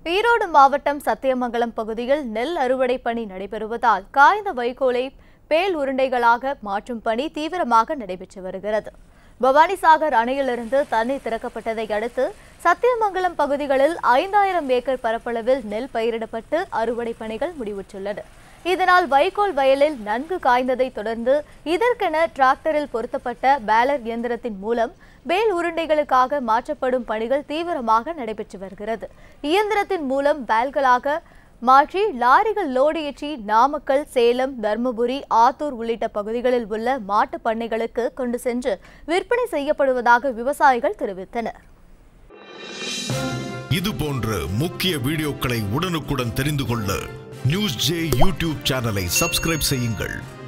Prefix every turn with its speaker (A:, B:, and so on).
A: ஈரோடு மாவட்டம் சத்தியமங்கலம் பகுதியில் நெல் அறுவடை பணி நடைபெறுவதால் காய்ந்த வைக்கோலை பேல் உருண்டைகளாக மாற்றும் பணி தீவிரமாக நடைபெற்று வருகிறது. பவானிசாகர் அணையிலிருந்து தண்ணீர் திறக்கப்பட்டதை அடுத்து சத்தியமங்கலம் பகுதிகளில் 5000 ஏக்கர் பரப்பளவில் நெல் பயிரிடப்பட்டு அறுவடை பணிகள் முடிவுற்றுள்ளன. இதனால் வைக்கோல் வயலில் நன்கு காய்ந்ததை தொடர்ந்து இதற்கென டிராக்டரில் பொருத்தப்பட்ட பேலர் இயந்திரத்தின் மூலம் பேல் உருண்டைகளுக்காக மாற்றப்படும் பணிகள் தீவிரமாக நடைபெற்று வருகிறது. இயந்திரத்தின் மூலம் பேல்களாக மாற்றி லாரிகள் லோடு ஏற்றி நாமக்கல், சேலம், தர்மபுரி, ஆத்தூர் உள்ளிட்ட பகுதிகளில் உள்ள மாட்டு பண்ணைகளுக்கு கொண்டு சென்று விற்பனை செய்யப்படுவதாக விவசாயிகள் தெரிவித்தனர்.
B: இது போன்ற முக்கிய வீடியோக்களை உடனுக்குடன் தெரிந்து கொள்ள நியூஸ் ஜே யூடியூப் சேனலை சப்ஸ்கிரைப் செய்யுங்கள்.